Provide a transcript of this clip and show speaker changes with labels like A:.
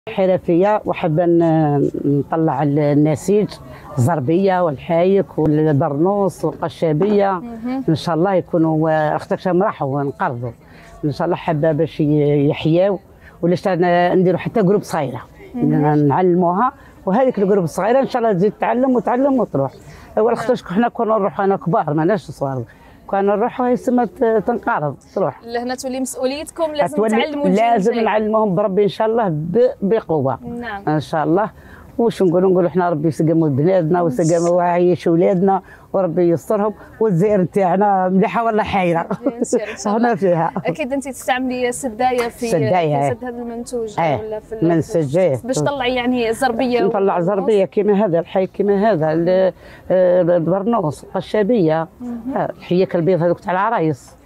A: حرفيه وحابه نطلع النسيج الزربيه والحايك والبرنوس والقشابيه. ان شاء الله يكونوا اختك نراحوا نقرضوا ان شاء الله، حابه باش يحياو ولا نديروا حتى جروب صغيره نعلموها، وهذيك الجروب الصغيره ان شاء الله تزيد تعلم وتروح. اول اختك حنا كنا نروحوا انا كبار ماناش صغار، كنا نروحوا هي سما تنقرض تروح
B: لهنا تولي مسؤوليتكم، لازم تعلموا
A: لازم نعلموهم بربي ان شاء الله بقوه.
B: نعم
A: ان شاء الله. واش نقولوا حنا ربي يسقموا بلادنا ويسقموا ويعيش ولادنا وربي يسترهم، والجزائر تاعنا مليحه ولا حايره هنا فيها.
B: اكيد انت تستعملي سدايه في سد هذا المنتوج ولا في
A: منسجيه
B: باش تطلعي يعني الزربيه،
A: نطلع زربيه كيما هذا الحي كيما هذا البرنوس القشابيه الحياك البيض هذوك تاع العرايس.